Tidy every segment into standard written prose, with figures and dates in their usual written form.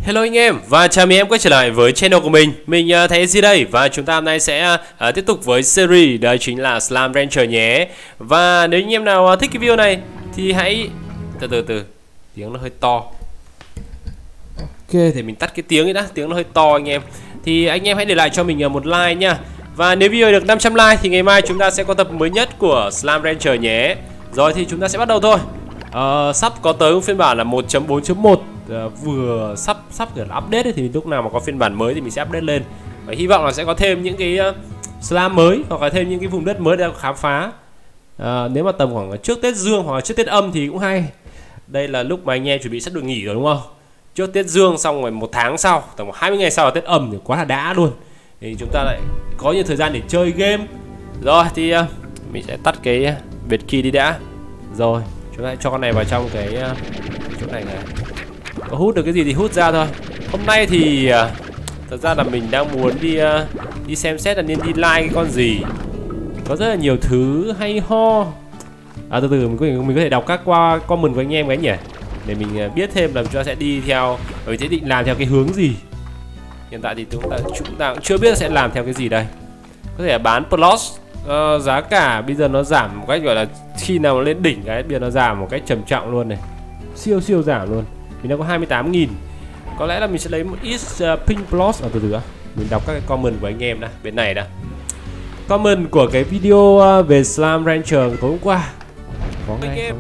Hello anh em và chào mừng em quay trở lại với channel của mình. Mình thấy gì đây và chúng ta hôm nay sẽ tiếp tục với series đó chính là Slime Rancher nhé. Và nếu anh em nào thích cái video này thì hãy từ tiếng nó hơi to. Ok, thì mình tắt cái tiếng ấy đã, tiếng nó hơi to anh em. Thì anh em hãy để lại cho mình một like nha. Và nếu video được 500 like thì ngày mai chúng ta sẽ có tập mới nhất của Slime Rancher nhé. Rồi thì chúng ta sẽ bắt đầu thôi. Sắp có tới phiên bản là 1.4.1 vừa sắp kiểu là update ấy, thì lúc nào mà có phiên bản mới thì mình sẽ update lên. Và hy vọng là sẽ có thêm những cái slime mới hoặc là thêm những cái vùng đất mới để khám phá. Nếu mà tầm khoảng trước Tết Dương hoặc là trước Tết Âm thì cũng hay. Đây là lúc mà anh em chuẩn bị sắp được nghỉ rồi đúng không? Trước Tết Dương xong rồi 1 tháng sau, tầm 20 ngày sau là Tết Âm thì quá là đã luôn. Thì chúng ta lại có nhiều thời gian để chơi game. Rồi thì mình sẽ tắt cái biệt key đi đã. Rồi chúng ta cho con này vào trong cái chỗ này này. Có hút được cái gì thì hút ra thôi. Hôm nay thì thật ra là mình đang muốn đi xem xét là nên đi like cái con gì. Có rất là nhiều thứ hay ho. Từ từ mình có thể đọc các qua comment của anh em cái nhỉ, để mình biết thêm là chúng ta sẽ đi theo, mình sẽ định làm theo cái hướng gì. Hiện tại thì chúng ta cũng chưa biết sẽ làm theo cái gì đây. Có thể là bán plus, giá cả bây giờ nó giảm một cách gọi là khi nào lên đỉnh cái bây giờ nó giảm một cách trầm trọng luôn này, siêu giảm luôn. Mình đang có 28.000. Có lẽ là mình sẽ lấy một ít pink plus. Từ từ mình đọc các cái comment của anh em đã, bên này đã. Comment của cái video về Slime Rancher tối hôm qua. Có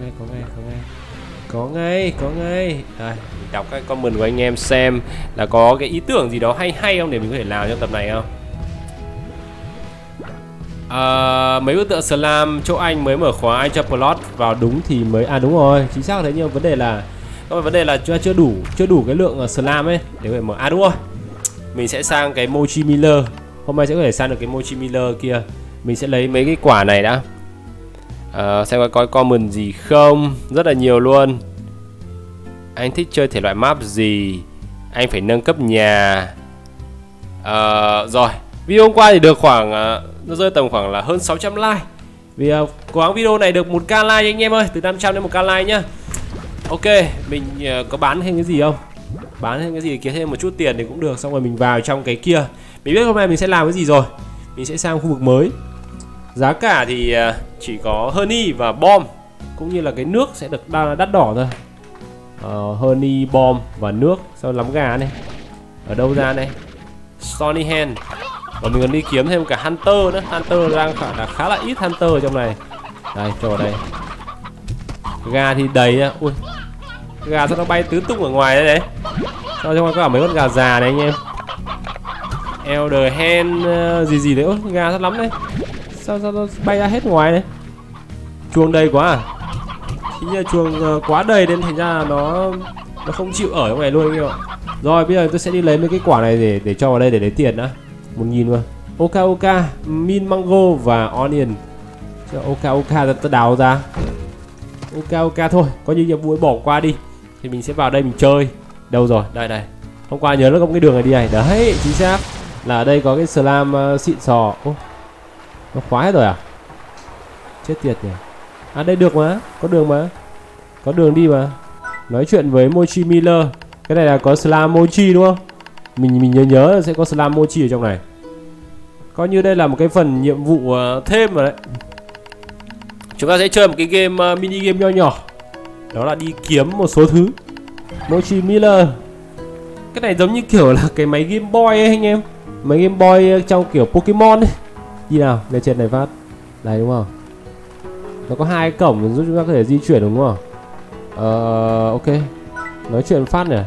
ngay. Đây, mình đọc các comment của anh em xem là có cái ý tưởng gì đó hay không để mình có thể làm trong tập này không. Mấy bức tượng slime chỗ anh mới mở khóa anh cho plot vào đúng thì mới đúng rồi, chính xác thế, nhưng vấn đề là chúng ta chưa đủ cái lượng slime ấy để có thể mở. Đúng rồi, mình sẽ sang cái Mochi Miller. Hôm nay sẽ có thể sang được cái Mochi Miller kia. Mình sẽ lấy mấy cái quả này đã. Xem có comment gì không. Rất là nhiều luôn. Anh thích chơi thể loại map gì? Anh phải nâng cấp nhà. Rồi, video hôm qua thì được khoảng nó rơi tầm khoảng là hơn 600 like. Vì cố gắng video này được 1k like anh em ơi, từ 500 đến 1k like nhá. Ok, mình có bán thêm cái gì không? Bán thêm cái gì kiếm thêm một chút tiền thì cũng được. Xong rồi mình vào trong cái kia. Mình biết hôm nay mình sẽ làm cái gì rồi. Mình sẽ sang khu vực mới. Giá cả thì chỉ có honey và bom, cũng như là cái nước sẽ được đắt đỏ thôi. Honey, bom và nước. Sau lắm gà này. Ở đâu ra này? Stony Hand. Và mình còn đi kiếm thêm cả Hunter nữa. Hunter đang khá là ít Hunter ở trong này. Đây, cho vào đây. Gà thì đầy á. Ui, gà sao nó bay tứ tung ở ngoài đấy đấy. Sao trong có cả mấy con gà già này anh em. Elder Hen gì đấy. Ôi, gà rất lắm đấy. Sao nó bay ra hết ngoài đấy. Chuồng đầy quá à? Chính là chuồng quá đầy nên thành ra nó không chịu ở trong này luôn anh em ạ. Rồi bây giờ tôi sẽ đi lấy mấy cái quả này để cho vào đây để lấy tiền đã. 1.000 luôn. Ok, min mango và onion. Ok, tôi đào ra. Ok thôi, coi như nhiệm vụ bỏ qua đi. Thì mình sẽ vào đây mình chơi. Đâu rồi? Đây. Hôm qua nhớ nó có một cái đường này đi này. Đấy, chính xác. Là ở đây có cái slime xịn sò. Nó khóa hết rồi à? Chết tiệt nhỉ. Đây được mà, có đường mà. Có đường đi mà. Nói chuyện với Mochi Miller. Cái này là có slime mochi đúng không? Mình nhớ là sẽ có slime mochi ở trong này. Coi như đây là một cái phần nhiệm vụ thêm rồi đấy. Chúng ta sẽ chơi một cái game mini game nhỏ. Đó là đi kiếm một số thứ. Mochi Miller. Cái này giống như kiểu là cái máy Game Boy ấy anh em. Máy Game Boy trong kiểu Pokemon ấy. Đi nào, lên trên này phát. Đây đúng không? Nó có 2 cổng giúp chúng ta có thể di chuyển đúng không? Ok. Nói chuyện phát này.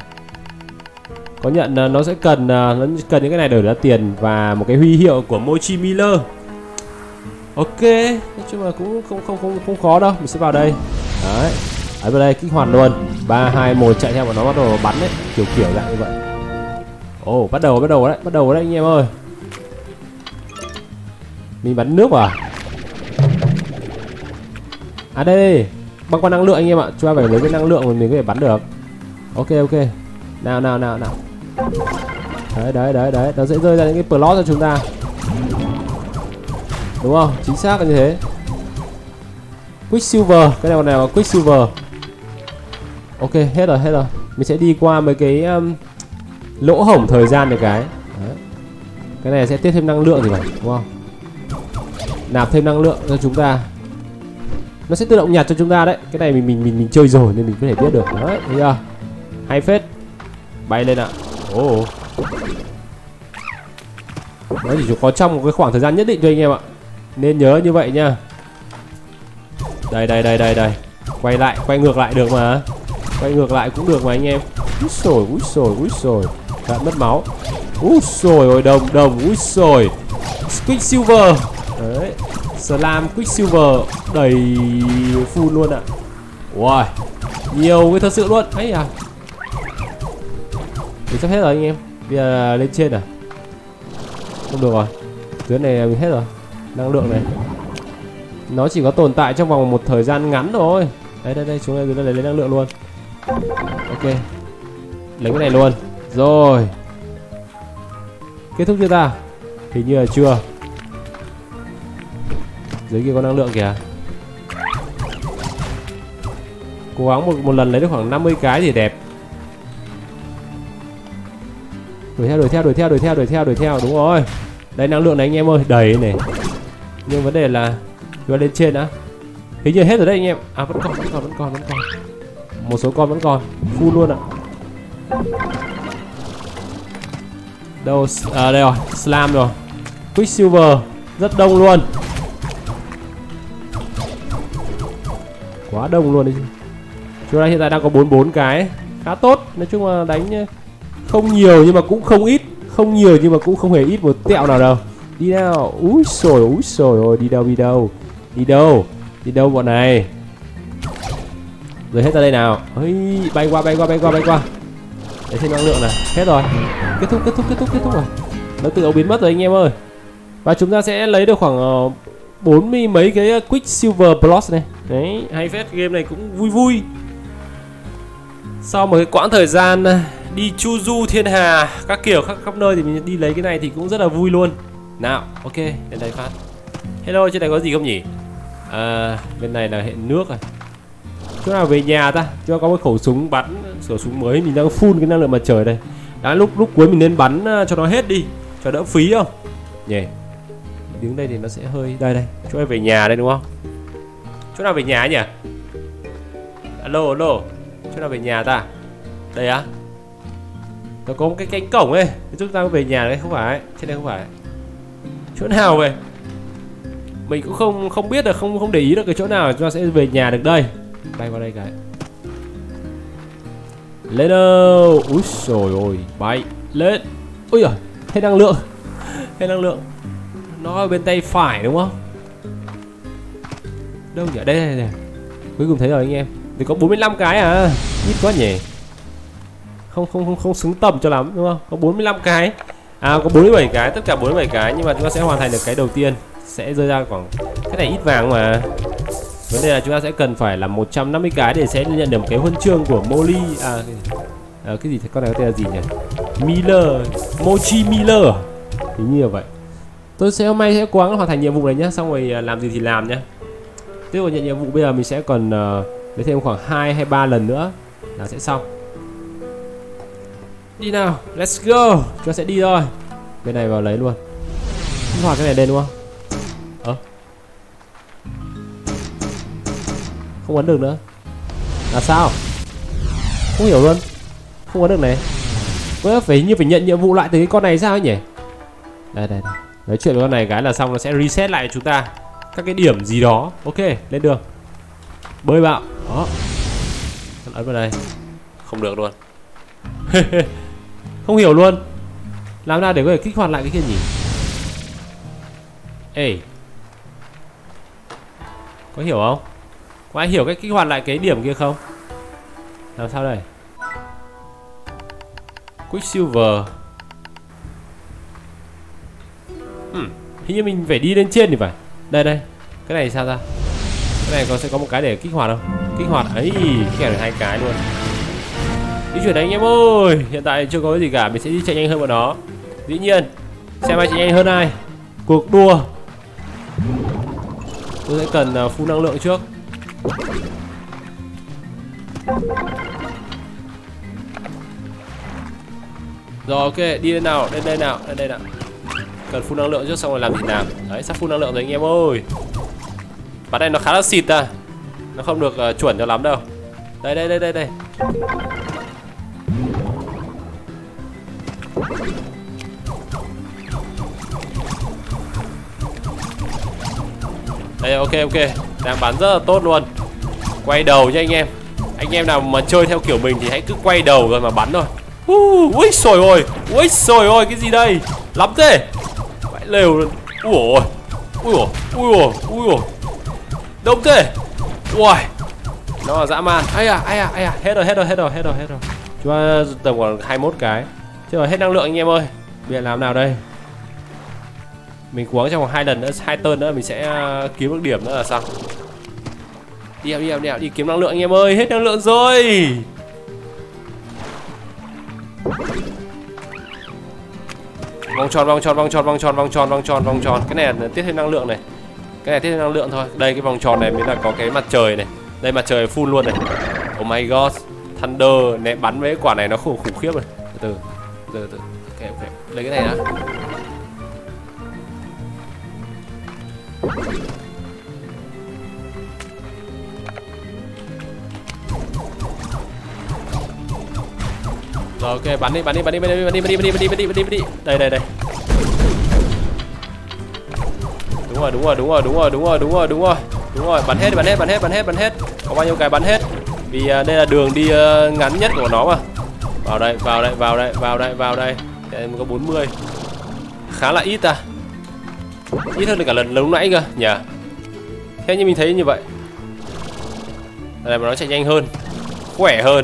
Có nhận nó sẽ cần những cái này để ra tiền và một cái huy hiệu của Mochi Miller. Ok, nói chung là cũng không khó đâu. Mình sẽ vào đây. Đấy. Ở vào đây kích hoạt luôn. 3 2 1 chạy theo bọn nó bắt đầu bắn đấy, kiểu dạng như vậy. Bắt đầu đấy anh em ơi. Mình bắn nước à? Đây, băng qua năng lượng anh em ạ. Chúng ta phải lấy cái năng lượng mà mình có thể bắn được. Ok. Nào. Đấy, nó sẽ rơi ra những cái plot cho chúng ta. Đúng không? Chính xác là như thế. Quicksilver, cái nào là Quicksilver. Ok, hết rồi. Mình sẽ đi qua mấy cái lỗ hổng thời gian này cái. Đấy. Cái này sẽ tiếp thêm năng lượng thì phải, đúng không? Nạp thêm năng lượng cho chúng ta. Nó sẽ tự động nhặt cho chúng ta đấy. Cái này mình chơi rồi nên mình có thể biết được. Đấy, thấy chưa? Hay phết. Bay lên ạ. Ồ. Nó chỉ có trong một cái khoảng thời gian nhất định cho anh em ạ. Nên nhớ như vậy nha. Đây. Quay lại, quay ngược lại được mà. Quay ngược lại cũng được mà anh em. Úi xồi. Bạn mất máu. Úi xồi ôi đồng. Úi xồi. Quicksilver. Đấy. Slam Quicksilver đầy full luôn ạ. Wow. Nhiều cái thật sự luôn. Ấy à. Mình sắp hết rồi anh em. Bây giờ lên trên à? Không được rồi. Tuyến này mình hết rồi. Năng lượng này nó chỉ có tồn tại trong vòng một thời gian ngắn thôi. Đây chúng ta lấy năng lượng luôn. Ok. Lấy cái này luôn. Rồi. Kết thúc chưa ta? Hình như là chưa. Dưới kia có năng lượng kìa. Cố gắng một lần lấy được khoảng 50 cái thì đẹp. Đuổi theo. Đúng rồi. Đây năng lượng này anh em ơi, đầy này. Nhưng vấn đề là chúng ta lên trên đã. Hình như hết rồi đấy anh em. À vẫn còn. Một số con vẫn còn. Full luôn ạ. Đâu đây rồi, Slam rồi. Quicksilver rất đông luôn. Quá đông luôn đấy chứ. Chúng ta hiện tại đang có 44 cái. Khá tốt. Nói chung là đánh không nhiều nhưng mà cũng không ít. Không nhiều nhưng mà cũng không hề ít một tẹo nào đâu. Đi nào. Úi xồi ôi. Đi đâu bọn này. Rồi hết ra đây nào. Ôi, bay qua. Để thêm năng lượng này. Hết rồi. Kết thúc rồi. Nó tự động biến mất rồi anh em ơi. Và chúng ta sẽ lấy được khoảng 40 mấy cái Quicksilver Plus này. Đấy, hay phết. Game này cũng vui. Sau một cái quãng thời gian đi chu du thiên hà các kiểu khắp nơi thì mình đi lấy cái này thì cũng rất là vui luôn. Nào, ok, đến đây phát. Hello, trên này có gì không nhỉ? À, bên này là hệ nước rồi. Chỗ nào về nhà ta? Chúng ta có một khẩu súng bắn, khẩu súng mới mình đang full cái năng lượng mặt trời đây. Đã lúc cuối mình nên bắn cho nó hết đi, cho đỡ phí không? Nhỉ. Đứng đây thì nó sẽ hơi đây. Chỗ này về nhà đây đúng không? Chỗ nào về nhà nhỉ? Alo. Chỗ nào về nhà ta? Đây á? Nó có một cái cánh cổng ấy, chúng ta về nhà đấy không phải? Trên đây không phải? Chỗ nào vậy? Mình cũng không biết được, không để ý được cái chỗ nào chúng ta sẽ về nhà được đây. Bay qua đây cái. Lên đâu? Úi xồi ôi, bay lên. Ui giời, hết năng lượng. Nó ở bên tay phải đúng không? Đâu nhỉ? Đây. Cuối cùng thấy rồi anh em. Thì có 45 cái à? Ít quá nhỉ. Không xứng tầm cho lắm đúng không? Có 45 cái. À có 47 cái, tất cả 47 cái nhưng mà chúng ta sẽ hoàn thành được cái đầu tiên. Sẽ rơi ra khoảng cái này ít vàng mà. Vấn đề là chúng ta sẽ cần phải là 150 cái để sẽ nhận được một cái huân chương của Molly. Cái gì con này có tên là gì nhỉ? Mochi Miller. Hình như là vậy. Tôi sẽ hôm nay sẽ cố gắng hoàn thành nhiệm vụ này nhá, xong rồi làm gì thì làm nhá. Tiếp tục nhận nhiệm vụ bây giờ mình sẽ còn lấy thêm khoảng 2 hay 3 lần nữa là sẽ xong. Đi nào, let's go. Chúng ta sẽ đi thôi. Bên này vào lấy luôn. Kích hoạt cái này lên đúng không? Không bắn được nữa. Là sao? Không hiểu luôn. Không bắn được này. Có phải như phải nhận nhiệm vụ lại từ cái con này sao ấy nhỉ? Đây. Nói chuyện với con này cái là xong, nó sẽ reset lại chúng ta các cái điểm gì đó. Ok, lên đường. Bơi bạo. Đó. Ấn vào đây. Không được luôn. Không hiểu luôn. Làm nào để có thể kích hoạt lại cái kia nhỉ? Ê, có hiểu không? Có ai hiểu cách kích hoạt lại cái điểm kia không? Làm sao đây? Quicksilver. Hình như mình phải đi lên trên thì phải. Đây. Cái này sao ra? Cái này sẽ có một cái để kích hoạt không? Kích hoạt ấy, kích hoạt được 2 cái luôn. Di chuyển anh em ơi. Hiện tại chưa có cái gì cả, mình sẽ đi chạy nhanh hơn bọn nó. Dĩ nhiên, xem ai chạy nhanh hơn ai. Cuộc đua. Tôi sẽ cần full năng lượng trước. Rồi ok, đi lên nào, lên đây nào, lên đây nào. Cần phun năng lượng trước xong rồi làm gì nào. Đấy, sắp phun năng lượng rồi anh em ơi. Bắn này nó khá là xịt à. Nó không được chuẩn cho lắm đâu. Đây đây đây đây đây. Đây ok ok, đang bắn rất là tốt luôn. Quay đầu nha anh em. Anh em nào mà chơi theo kiểu mình thì hãy cứ quay đầu rồi mà bắn thôi. Ui xồi ôi, ui xồi ôi, cái gì đây? Lắm thế. Vãi lều luôn. Ui ôi, ui ôi, ui ôi, ui ôi. Đông thế. Ui, nó là dã man. Ai à, ai à, ai à, hết rồi, hết rồi, hết rồi, hết rồi, hết rồi. Chúng ta tầm khoảng 21 cái. Chứ rồi hết năng lượng anh em ơi. Bây giờ làm nào đây? Mình cố gắng trong vòng 2 lần nữa, 2 turn nữa mình sẽ kiếm được điểm nữa là sao? Đi nào, đi nào, đi nào, đi kiếm năng lượng anh em ơi, hết năng lượng rồi. Vòng tròn, vòng tròn, vòng tròn, vòng tròn, vòng tròn, vòng tròn, vòng tròn. Cái này là tiết thêm năng lượng này. Cái này tiết thêm năng lượng thôi. Đây cái vòng tròn này mới là có cái mặt trời này. Đây mặt trời full luôn này. Oh my god. Thunder này bắn với quả này nó khủng khiếp rồi. Từ từ từ. Ok ok. Lấy cái này đã. Rồi ok, bắn đi, bắn đi, bắn đi, bắn đi, bắn đi, bắn đi, bắn đi, bắn đi, bắn đi, bắn đi. Đây đây đây. Đúng rồi, đúng rồi, đúng rồi, đúng rồi, đúng rồi, đúng rồi, đúng rồi. Đúng rồi, bắn hết, bắn hết, bắn hết, bắn hết, bắn hết. Có bao nhiêu cái bắn hết. Vì đây là đường đi ngắn nhất của nó mà. Vào đây, vào đây, vào đây, vào đây, vào đây. Đây có 40. Khá là ít à. Ít hơn cả lần lúc nãy cơ nhỉ. Thế như mình thấy như vậy. Đây mà nó chạy nhanh hơn, khỏe hơn.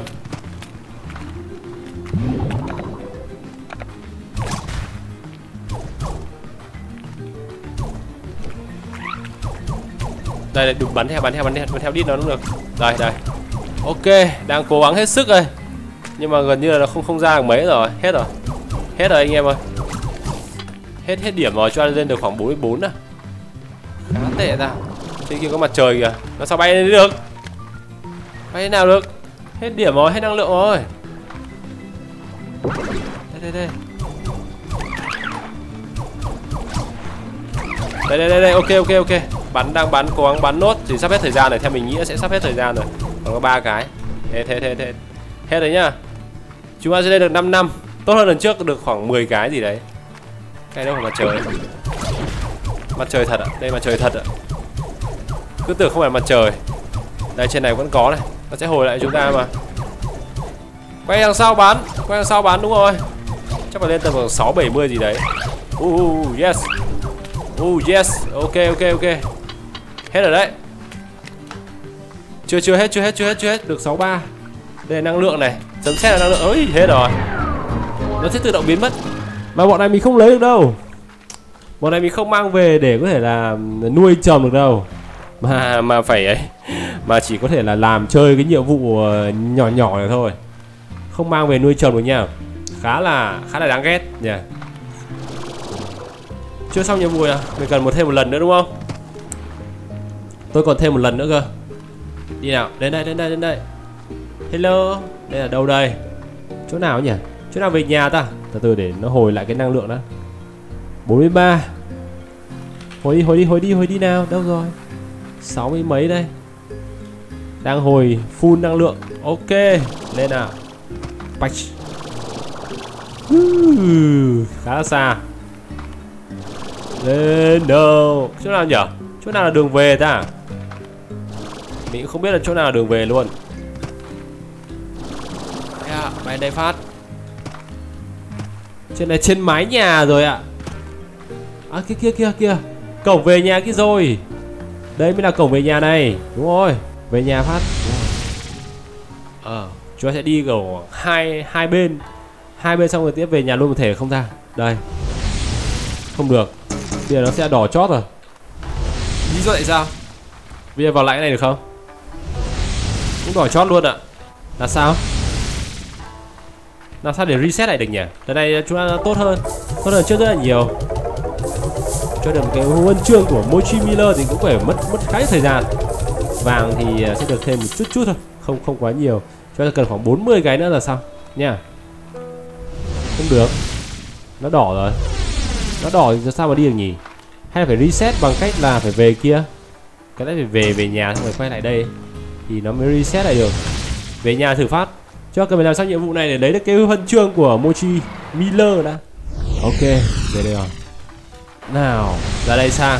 Đây đừng bắn theo, bắn theo, bắn theo đít nó cũng được. Đây đây. Ok, đang cố gắng hết sức rồi. Nhưng mà gần như là nó không ra được mấy rồi, hết rồi. Hết rồi anh em ơi. Hết điểm rồi, cho anh lên được khoảng 44 à. Khá tệ ra. Trên kia có mặt trời kìa. Nó sao bay lên được? Bay thế nào được? Hết điểm rồi, hết năng lượng rồi. Đây đây đây. Đây đây đây, đây. Ok ok ok. Bắn đang bắn, cố gắng bắn nốt thì sắp hết thời gian rồi, theo mình nghĩ sẽ sắp hết thời gian rồi. Còn có 3 cái. Thế. Hết rồi nhá. Chúng ta sẽ lên được 5 năm. Tốt hơn lần trước được khoảng 10 cái gì đấy. Cái đâu là mặt trời. Mặt trời thật ạ, đây mặt trời thật ạ. Cứ tưởng không phải mặt trời. Đây trên này vẫn có này, nó sẽ hồi lại chúng ta mà. Quay đằng sau bắn, quay đằng sau bắn đúng rồi. Chắc phải lên tầm khoảng 6-70 gì đấy. Yes. Yes, ok. Hết rồi đấy. Chưa hết, được 63. Đây là năng lượng này, chấm xét là năng lượng. Ôi, hết rồi. Nó sẽ tự động biến mất. Mà bọn này mình không lấy được đâu. Bọn này mình không mang về để có thể là nuôi trồng được đâu. Mà phải ấy, mà chỉ có thể là làm chơi cái nhiệm vụ nhỏ này thôi. Không mang về nuôi trồng được nha. Khá là đáng ghét nha. Chưa xong nhiệm vụ à? Mình cần thêm một lần nữa đúng không? Tôi còn thêm một lần nữa cơ. Đi nào, đến đây. Hello, đây là đâu đây? Chỗ nào nhỉ? Chỗ nào về nhà ta? Từ từ để nó hồi lại cái năng lượng đó. 43. Hồi đi nào, đâu rồi? 60 mấy đây. Đang hồi full năng lượng. Ok, lên nào. Patch. Khá là xa. Lên đâu? Chỗ nào nhỉ? Chỗ nào là đường về ta? Mình cũng không biết là chỗ nào là đường về luôn. Bay đây phát. Trên này trên mái nhà rồi ạ. À kia. Cổng về nhà kia rồi. Đây mới là cổng về nhà này. Đúng rồi. Về nhà phát. Chúng ta sẽ đi kiểu hai bên. Hai bên xong rồi tiếp về nhà luôn một thể không ra. Đây. Không được. Bây giờ nó sẽ đỏ chót rồi. Lý do tại sao? Bây giờ vào lại cái này được không? Cũng đỏ chót luôn ạ. Là sao? Làm sao để reset lại được nhỉ? Lần này chúng ta tốt hơn trước rất là nhiều. Cho được một cái huân chương của Mochi Miller thì cũng phải mất khá nhiều thời gian. Vàng thì sẽ được thêm một chút thôi, không quá nhiều. Cho nên cần khoảng 40 cái nữa là xong nha. Không được. Nó đỏ rồi. Nó đỏ thì sao mà đi được nhỉ? Hay là phải reset bằng cách là phải về kia. Cái đấy phải về nhà xong rồi quay lại đây thì nó mới reset lại được. Về nhà thử phát. Cho cần phải làm xong nhiệm vụ này để lấy được cái huân chương của Mochi Miller đã. Ok, về đây rồi. Nào, ra đây sang.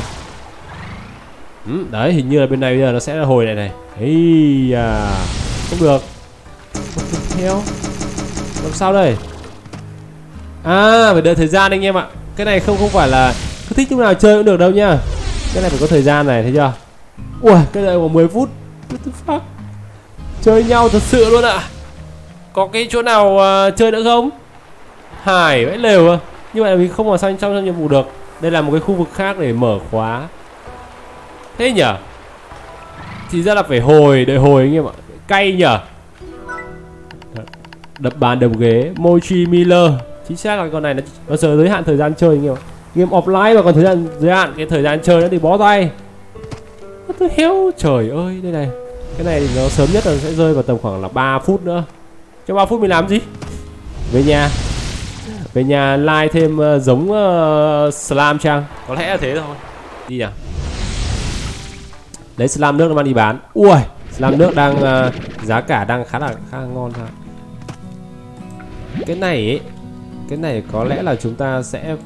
Đấy, hình như là bên này bây giờ nó sẽ hồi lại này. Ây à, không được. Không được theo. Làm sao đây? À, phải đợi thời gian anh em ạ. Cái này không phải là cứ thích lúc nào chơi cũng được đâu nhá. Cái này phải có thời gian này, thấy chưa? Ui, cái này có 10 phút. What the fuck? Chơi nhau thật sự luôn ạ. Có cái chỗ nào chơi nữa không? Hải vãi lều à. Như vậy là mình không vào trong nhiệm vụ được. Đây là một cái khu vực khác để mở khóa. Thế nhở? Thì ra là phải đợi hồi anh em ạ. Cay nhở? Đập bàn đập ghế Mochi Miller. Chính xác là con này nó giới hạn thời gian chơi anh em ạ. Game offline mà còn thời gian giới hạn cái thời gian chơi nó thì bó tay. What the hell? Trời ơi, đây này. Cái này thì nó sớm nhất là sẽ rơi vào tầm khoảng là 3 phút nữa. Trong 3 phút mình làm gì? Về nhà. Về nhà like thêm giống slam chăng? Có lẽ là thế thôi. Đi nào. Lấy slam nước nó mang đi bán. Ui, slam nước đang giá cả đang khá ngon ha. Cái này ấy, cái này có lẽ là chúng ta sẽ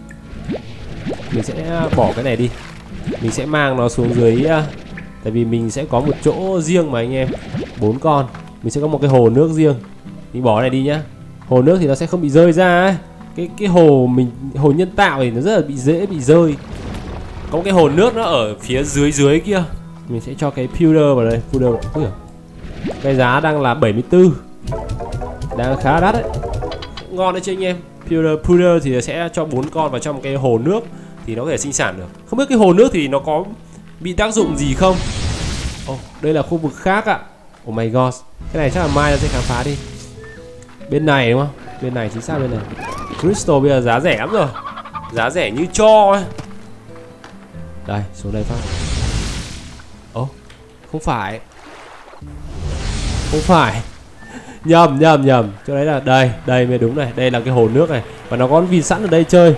bỏ cái này đi. Mình sẽ mang nó xuống dưới tại vì mình sẽ có một chỗ riêng mà anh em. 4 con. Mình sẽ có một cái hồ nước riêng. Mình bỏ này đi nhá. Hồ nước thì nó sẽ không bị rơi ra ấy. Cái hồ nhân tạo thì nó rất là dễ bị rơi. Có cái hồ nước nó ở phía dưới kia. Mình sẽ cho cái pewter vào đây. Cái giá đang là 74. Đang khá đắt đấy. Ngon đấy chứ anh em. Pewter thì sẽ cho 4 con vào trong một cái hồ nước thì nó có thể sinh sản được. Không biết cái hồ nước thì nó có bị tác dụng gì không? Đây là khu vực khác ạ. Oh my god. Cái này chắc là mai nó sẽ khám phá đi. Bên này đúng không? Bên này chính xác bên này. Crystal bây giờ giá rẻ lắm rồi. Giá rẻ như cho ấy. Đây, xuống đây phát. Không phải. Không phải. Nhầm. Chỗ đấy là đây mới đúng này. Đây là cái hồ nước này. Và nó có con vịt sẵn ở đây chơi.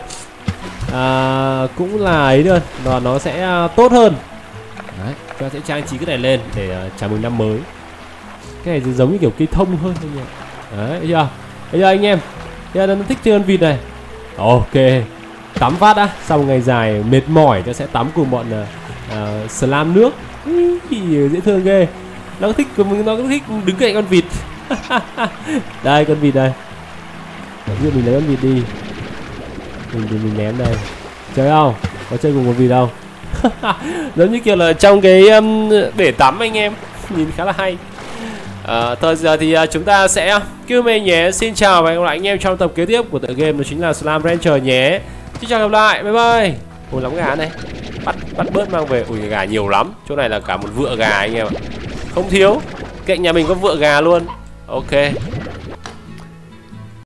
Cũng là ấy luôn. Và nó sẽ tốt hơn. Đấy, chúng ta sẽ trang trí cái này lên để chào mừng năm mới. Cái này giống như kiểu cây thông hơn anh em. Đấy, thấy chưa? Bây giờ anh em, bây giờ nó thích chơi con vịt này. Ok, tắm phát đã. Sau một ngày dài mệt mỏi, ta sẽ tắm cùng bọn slam nước. Dễ thương ghê. Nó cứ thích đứng cạnh con vịt. Đây con vịt đây. Ví dụ mình lấy con vịt đi. Mình ném đây. Chơi không? Có chơi cùng con vịt không? Giống như kiểu là trong cái bể tắm anh em. Nhìn khá là hay. Thôi giờ thì chúng ta sẽ kêu mê nhé. Xin chào và hẹn gặp lại anh em trong tập kế tiếp của tựa game đó chính là Slime Rancher nhé. Xin chào gặp lại, bye bye. Ôi lắm gà này. Bắt bớt mang về. Ui gà nhiều lắm. Chỗ này là cả một vựa gà anh em ạ. Không thiếu. Cạnh nhà mình có vựa gà luôn. Ok.